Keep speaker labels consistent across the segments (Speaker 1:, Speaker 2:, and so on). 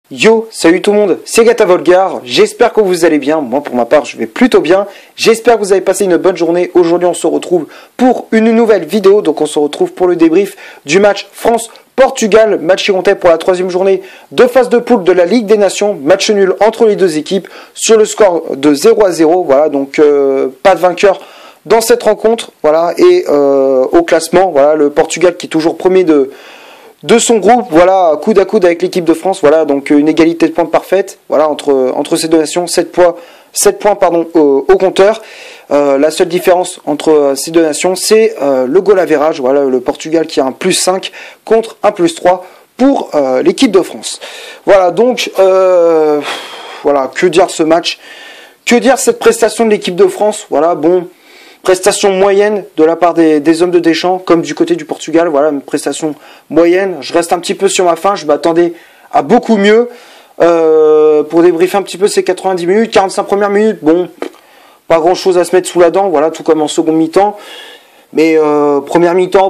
Speaker 1: Yo, salut tout le monde, c'est Gata Volgar, j'espère que vous allez bien, moi pour ma part je vais plutôt bien, j'espère que vous avez passé une bonne journée. Aujourd'hui on se retrouve pour une nouvelle vidéo, donc on se retrouve pour le débrief du match France-Portugal, match qui comptait pour la troisième journée de phase de poule de la Ligue des Nations, match nul entre les deux équipes sur le score de 0-0, voilà, donc pas de vainqueur dans cette rencontre, voilà, et au classement, voilà, le Portugal qui est toujours premier de son groupe, voilà, coude à coude avec l'équipe de France, voilà, donc une égalité de points parfaite, voilà, entre ces deux nations, 7 points au compteur. La seule différence entre ces deux nations, c'est le goal average, voilà, le Portugal qui a un +5 contre un +3 pour l'équipe de France. Voilà, donc, voilà, que dire ce match, que dire cette prestation de l'équipe de France, voilà, bon, prestation moyenne de la part des hommes de Deschamps, comme du côté du Portugal, voilà, une prestation moyenne. Je reste un petit peu sur ma faim, je m'attendais à beaucoup mieux. Pour débriefer un petit peu ces 90 minutes, 45 premières minutes, bon, pas grand chose à se mettre sous la dent, voilà, tout comme en seconde mi-temps. Mais première mi-temps,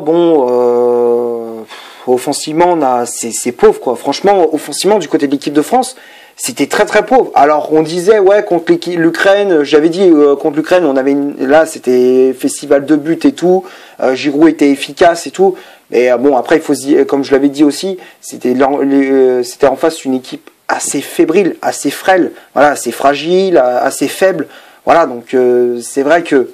Speaker 1: bon, offensivement, c'est pauvre, quoi. Franchement, offensivement, du côté de l'équipe de France, c'était très très pauvre. Alors on disait ouais contre l'Ukraine, j'avais dit contre l'Ukraine on avait là c'était festival de buts et tout, Giroud était efficace et tout, mais bon après il faut se dire, comme je l'avais dit aussi, c'était en face une équipe assez fébrile, assez frêle, voilà, assez fragile, assez faible, voilà, donc c'est vrai que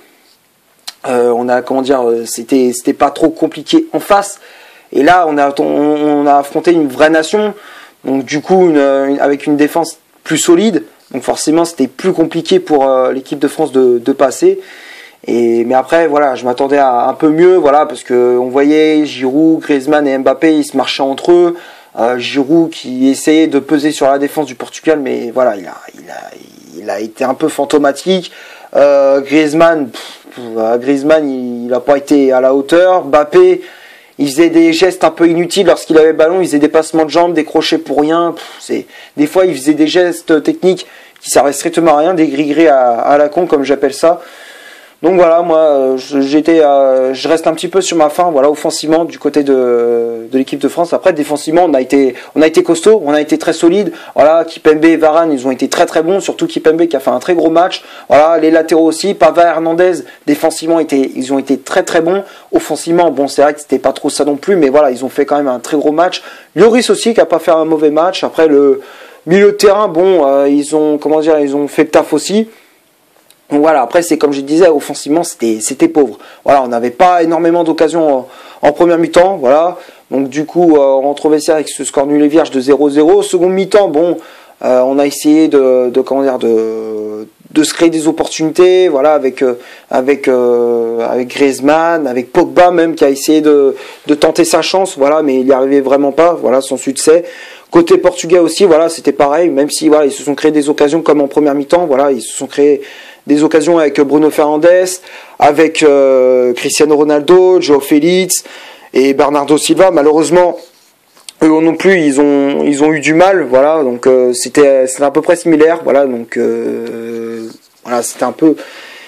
Speaker 1: on a comment dire, c'était pas trop compliqué en face, et là on a affronté une vraie nation. Donc du coup, avec une défense plus solide, donc forcément c'était plus compliqué pour l'équipe de France de passer. Mais après, voilà, je m'attendais à un peu mieux, voilà, parce que on voyait Giroud, Griezmann et Mbappé, ils se marchaient entre eux. Giroud qui essayait de peser sur la défense du Portugal, mais voilà, il a été un peu fantomatique. Griezmann, il n'a pas été à la hauteur. Mbappé, il faisait des gestes un peu inutiles lorsqu'il avait le ballon, il faisait des passements de jambes, des crochets pour rien. Des fois, il faisait des gestes techniques qui servaient strictement à rien, des gris-gris à la con, comme j'appelle ça. Donc voilà, moi, je reste un petit peu sur ma faim, voilà, offensivement, du côté de l'équipe de France. Après, défensivement, on a été costaud, on a été très solide. Voilà, Kimpembe et Varane, ils ont été très très bons, surtout Kimpembe qui a fait un très gros match. Voilà, les latéraux aussi, Pavard, Hernandez, défensivement, ils ont été très très bons. Offensivement, bon, c'est vrai que c'était pas trop ça non plus, mais voilà, ils ont fait quand même un très gros match. Lloris aussi, qui a pas fait un mauvais match. Après, le milieu de terrain, bon, ils ont fait le taf aussi. Donc voilà, après c'est comme je disais, offensivement c'était pauvre. Voilà, on n'avait pas énormément d'occasions en première mi-temps, voilà. Donc du coup, on rentre au vestiaire avec ce score nul et vierge de 0-0. Seconde mi-temps, bon, on a essayé de se créer des opportunités, voilà, avec Griezmann, avec Pogba même qui a essayé de tenter sa chance, voilà, mais il n'y arrivait vraiment pas, voilà, son succès. Côté portugais aussi, voilà, c'était pareil, même si voilà, ils se sont créés des occasions comme en première mi-temps, voilà, ils se sont créés des occasions avec Bruno Fernandes, avec Cristiano Ronaldo, João Félix et Bernardo Silva. Malheureusement, eux non plus, ils ont eu du mal, voilà. Donc c'était à peu près similaire, voilà. Donc voilà, c'était un peu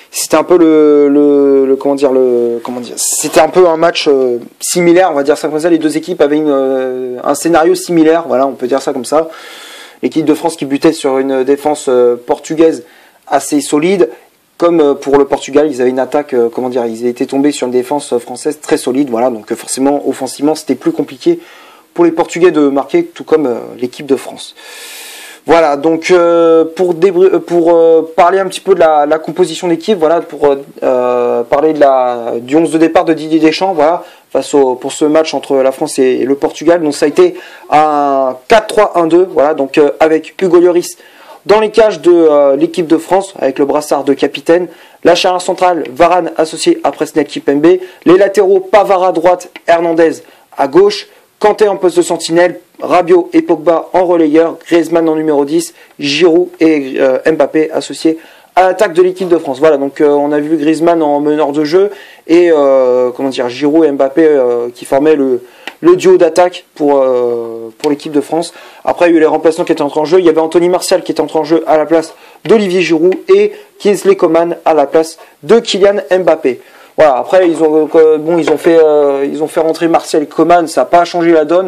Speaker 1: c'était un peu un match similaire, on va dire ça comme ça. Les deux équipes avaient un scénario similaire, voilà, on peut dire ça comme ça. L'équipe de France qui butait sur une défense portugaise assez solide, comme pour le Portugal, ils avaient une attaque, ils étaient tombés sur une défense française très solide, voilà, donc forcément, offensivement, c'était plus compliqué pour les Portugais de marquer, tout comme l'équipe de France. Voilà, donc pour parler un petit peu de la composition d'équipe, voilà, pour parler du 11 de départ de Didier Deschamps, voilà, pour ce match entre la France et le Portugal, donc ça a été un 4-3-1-2, voilà, donc avec Hugo Lloris dans les cages de l'équipe de France, avec le brassard de capitaine, la charnière centrale, Varane associé à Presnel Kimpembe, les latéraux, Pavard à droite, Hernandez à gauche, Kanté en poste de sentinelle, Rabiot et Pogba en relayeur, Griezmann en numéro 10, Giroud et Mbappé associés à l'attaque de l'équipe de France. Voilà, donc on a vu Griezmann en meneur de jeu et Giroud et Mbappé qui formaient le duo d'attaque pour l'équipe de France. Après, il y a eu les remplaçants qui étaient entrés en jeu. Il y avait Anthony Martial qui était entré en jeu à la place d'Olivier Giroud et Kingsley Coman à la place de Kylian Mbappé. Voilà, après ils ont fait rentrer Martial et Coman, ça n'a pas changé la donne.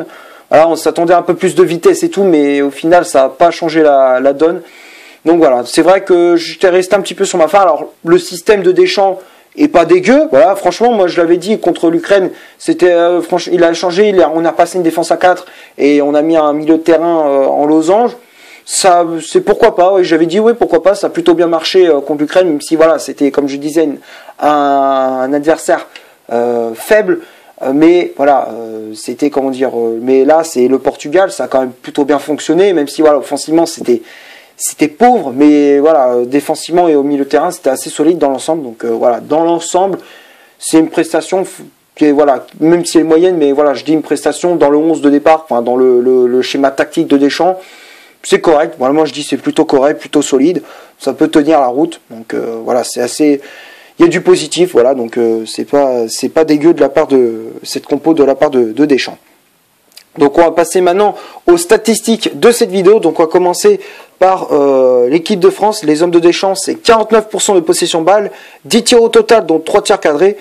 Speaker 1: Voilà, on s'attendait à un peu plus de vitesse et tout, mais au final, ça n'a pas changé la donne. Donc voilà, c'est vrai que j'étais resté un petit peu sur ma fin. Alors, le système de Deschamps est pas dégueu. Voilà, franchement, moi je l'avais dit contre l'Ukraine, c'était franchement, il a changé. On a passé une défense à 4 et on a mis un milieu de terrain en losange. Ça, c'est pourquoi pas. Oui, j'avais dit oui, pourquoi pas. Ça a plutôt bien marché contre l'Ukraine, même si voilà, c'était comme je disais un adversaire faible. Mais voilà, c'était comment dire. Mais là, c'est le Portugal, ça a quand même plutôt bien fonctionné, même si voilà, offensivement, c'était pauvre, mais voilà, défensivement et au milieu de terrain, c'était assez solide dans l'ensemble. Donc voilà, dans l'ensemble, c'est une prestation qui est, voilà, même si elle est moyenne, mais voilà, je dis une prestation dans le 11 de départ, enfin dans le schéma tactique de Deschamps, c'est correct. Voilà, moi je dis c'est plutôt correct, plutôt solide, ça peut tenir la route. Donc voilà, c'est assez, il y a du positif, voilà, donc c'est pas dégueu de la part de cette compo de la part de Deschamps. Donc on va passer maintenant aux statistiques de cette vidéo. Donc on va commencer par l'équipe de France. Les hommes de Deschamps, c'est 49% de possession balle, 10 tirs au total, dont 3 tirs cadrés,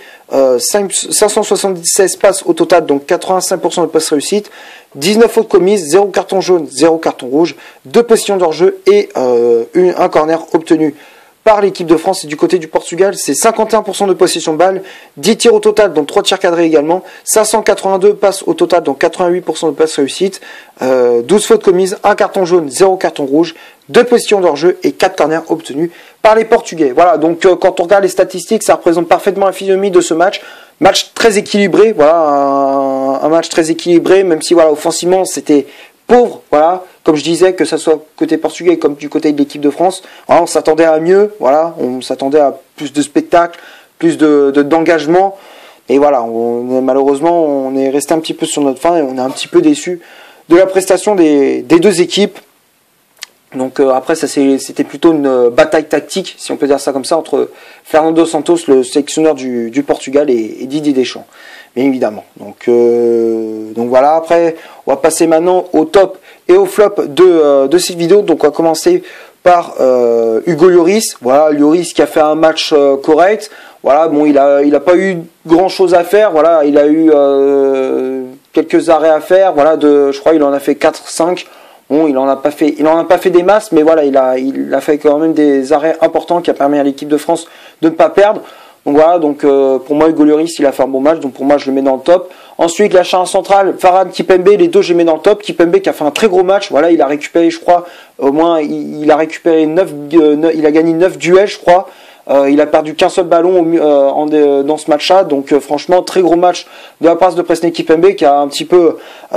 Speaker 1: 576 passes au total, donc 85% de passes réussites, 19 fautes commises, 0 carton jaune, 0 carton rouge, 2 positions d'hors-jeu et un corner obtenu par l'équipe de France. Et du côté du Portugal, c'est 51% de possession de balle, 10 tirs au total, dont 3 tirs cadrés également, 582 passes au total, donc 88% de passes réussites, 12 fautes commises, 1 carton jaune, 0 carton rouge, 2 positions d'hors-jeu et 4 corners obtenus par les Portugais. Voilà, donc quand on regarde les statistiques, ça représente parfaitement la physionomie de ce match. Match très équilibré, voilà, un match très équilibré, même si voilà, offensivement c'était pauvre, voilà, comme je disais, que ce soit côté portugais comme du côté de l'équipe de France, voilà, on s'attendait à mieux, voilà, on s'attendait à plus de spectacle, plus d'engagement, et voilà, malheureusement on est resté un petit peu sur notre faim et on est un petit peu déçu de la prestation des deux équipes. Donc après ça c'était plutôt une bataille tactique, si on peut dire ça comme ça, entre Fernando Santos, le sélectionneur du Portugal, et Didier Deschamps, bien évidemment. Donc voilà, après on va passer maintenant au top et au flop de cette vidéo. Donc on va commencer par Hugo Lloris. Voilà, Lloris qui a fait un match correct. Voilà, bon, il a pas eu grand chose à faire. Voilà, il a eu quelques arrêts à faire. Voilà, je crois il en a fait 4-5. Bon, il en a pas fait des masses, mais voilà, il a fait quand même des arrêts importants qui a permis à l'équipe de France de ne pas perdre. Donc voilà, donc pour moi Hugo Lloris il a fait un bon match, donc pour moi je le mets dans le top. Ensuite la charge centrale, Varane, Kimpembe, les deux je les mets dans le top. Kimpembe qui a fait un très gros match, voilà, il a récupéré, je crois, au moins il a récupéré il a gagné 9 duels, je crois. Il a perdu qu'un seul ballon dans ce match-là, donc franchement très gros match de la part de Presnel Kimpembe qui a un petit peu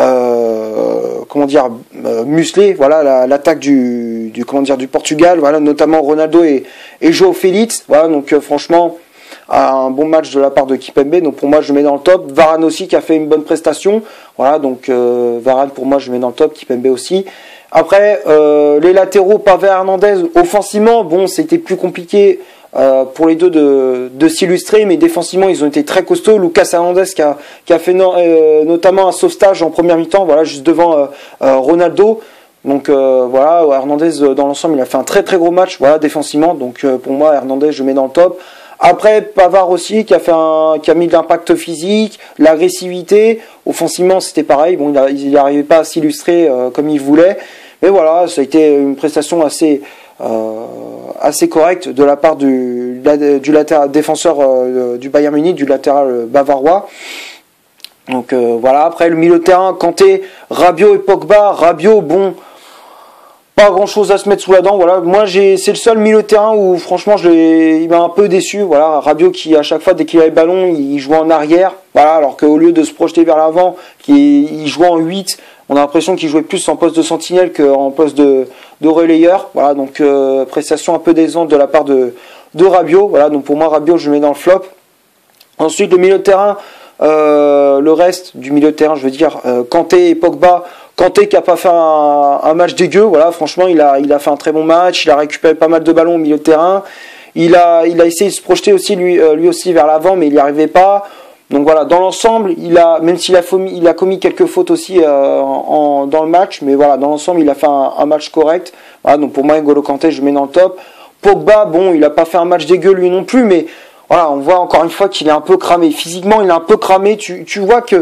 Speaker 1: musclé, voilà, l'attaque du Portugal, voilà, notamment Ronaldo et João Félix, voilà, donc franchement un bon match de la part de Kimpembe, donc pour moi je le mets dans le top. Varane aussi qui a fait une bonne prestation, voilà, donc Varane pour moi je le mets dans le top, Kimpembe aussi. Après les latéraux, Pavard, Hernandez, offensivement bon c'était plus compliqué pour les deux de s'illustrer, mais défensivement ils ont été très costauds. Lucas Hernandez qui a fait notamment un sauvetage en première mi-temps, voilà, juste devant Ronaldo. Donc voilà, Hernandez dans l'ensemble il a fait un très très gros match, voilà, défensivement, donc pour moi Hernandez je le mets dans le top. Après Pavard aussi qui a mis de l'impact physique, l'agressivité, offensivement c'était pareil, bon il n'arrivait pas à s'illustrer comme il voulait, mais voilà, ça a été une prestation assez correcte de la part du latéral défenseur du Bayern Munich, du latéral bavarois. Donc voilà, après le milieu de terrain, Kanté, Rabiot et Pogba. Rabiot, bon, pas grand chose à se mettre sous la dent, voilà. Moi c'est le seul milieu de terrain où franchement il m'a un peu déçu, voilà. Rabiot qui à chaque fois dès qu'il avait le ballon il jouait en arrière, voilà, alors qu'au lieu de se projeter vers l'avant, il jouait en 8, on a l'impression qu'il jouait plus en poste de sentinelle qu'en poste de relayeur, voilà, donc prestation un peu décevante de la part de Rabiot, voilà, donc pour moi Rabiot je le mets dans le flop. Ensuite le milieu de terrain, le reste du milieu de terrain, je veux dire Kanté et Pogba. Kanté qui a pas fait un match dégueu, voilà, franchement il a fait un très bon match, il a récupéré pas mal de ballons au milieu de terrain, il a essayé de se projeter aussi lui aussi vers l'avant, mais il n'y arrivait pas. Donc voilà, dans l'ensemble, même s'il a commis quelques fautes aussi dans le match, mais voilà, dans l'ensemble il a fait un match correct. Voilà, donc pour moi N'Golo Kanté je le mets dans le top. Pogba, bon, il a pas fait un match dégueu lui non plus, mais voilà, on voit encore une fois qu'il est un peu cramé. Physiquement, il est un peu cramé. Tu vois que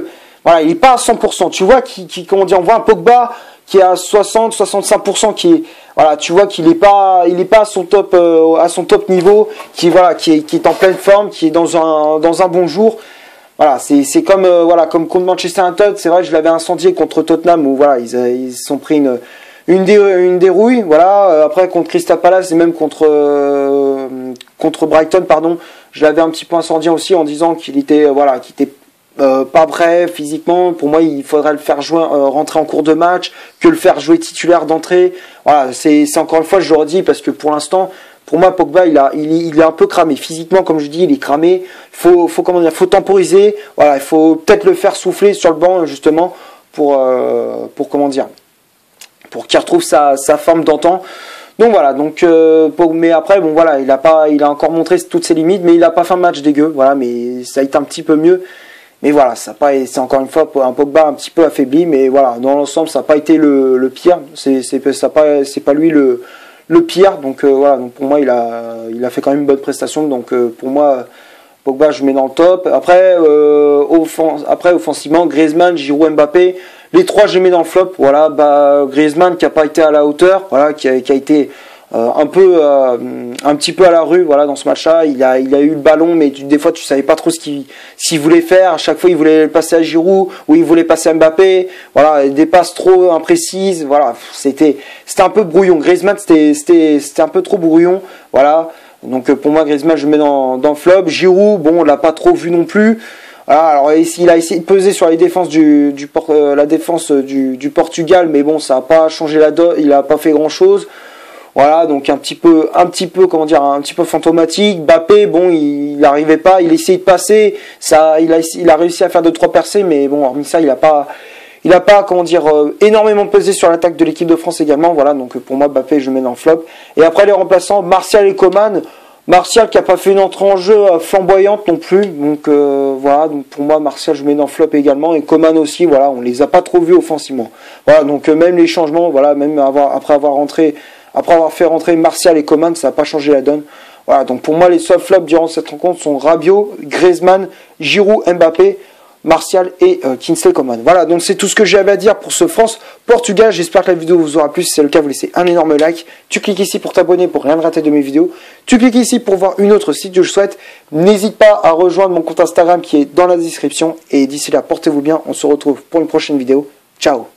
Speaker 1: voilà, il est pas à 100%. Tu vois comment dire, on voit un Pogba qui est à 60-65%, qui est, voilà, tu vois qu'il est pas à son top niveau, qui est en pleine forme, qui est dans un bon jour. Voilà, c'est comme voilà, comme contre Manchester United, c'est vrai que je l'avais incendié contre Tottenham où voilà, ils se sont pris une dérouille, voilà. Après contre Crystal Palace et même contre Brighton, pardon, je l'avais un petit peu incendié aussi en disant qu'il était pas prêt physiquement. Pour moi, il faudrait le faire jouer, rentrer en cours de match, que le faire jouer titulaire d'entrée. Voilà, c'est encore une fois, je le redis, parce que pour l'instant, pour moi, Pogba, il est un peu cramé. Physiquement, comme je dis, il est cramé. Faut temporiser. Voilà, il faut peut-être le faire souffler sur le banc, justement, pour qu'il retrouve sa forme d'antan. Donc voilà, mais après, bon voilà, il a encore montré toutes ses limites, mais il a pas fait un match dégueu, voilà, mais ça a été un petit peu mieux. Mais voilà, c'est encore une fois un Pogba un petit peu affaibli, mais voilà, dans l'ensemble, ça n'a pas été le pire. C'est pas lui le pire. Donc voilà, donc pour moi, il a fait quand même une bonne prestation. Donc pour moi, Pogba, je mets dans le top. Après, offensivement, Griezmann, Giroud, Mbappé, les trois, je les mets dans le flop. Voilà, Griezmann qui a pas été à la hauteur, voilà, qui a été un petit peu à la rue, voilà, dans ce match-là. Il a eu le ballon, mais des fois tu savais pas trop s'il voulait faire. À chaque fois, il voulait le passer à Giroud ou il voulait passer à Mbappé. Voilà, des passes trop imprécises. Voilà, c'était un peu brouillon. Griezmann, c'était un peu trop brouillon. Voilà. Donc pour moi, Griezmann, je le mets dans le flop. Giroud, bon, on l'a pas trop vu non plus. Voilà, alors il a essayé de peser sur les défenses la défense du Portugal, mais bon, ça a pas changé la donne. Il a pas fait grand chose. Voilà, donc un petit peu fantomatique. Mbappé, bon, il n'arrivait pas, il essayait de passer, il a réussi à faire 2-3 percées, mais bon, hormis ça, il a pas énormément pesé sur l'attaque de l'équipe de France également. Voilà, donc pour moi, Mbappé, je le mets dans le flop. Et après les remplaçants, Martial et Coman. Martial qui a pas fait une entrée en jeu flamboyante non plus, donc voilà, donc pour moi Martial je mets dans le flop également, et Coman aussi, voilà, on les a pas trop vus offensivement. Voilà, donc même les changements, voilà, même après avoir fait rentrer Martial et Coman, ça n'a pas changé la donne. Voilà, donc pour moi les soft flops durant cette rencontre sont Rabiot, Griezmann, Giroud, Mbappé, Martial et Kingsley Coman. Voilà, donc c'est tout ce que j'avais à dire pour ce France-Portugal. J'espère que la vidéo vous aura plu. Si c'est le cas, vous laissez un énorme like. Tu cliques ici pour t'abonner pour rien rater de mes vidéos. Tu cliques ici pour voir une autre si Dieu le souhaite. N'hésite pas à rejoindre mon compte Instagram qui est dans la description. Et d'ici là, portez-vous bien. On se retrouve pour une prochaine vidéo. Ciao.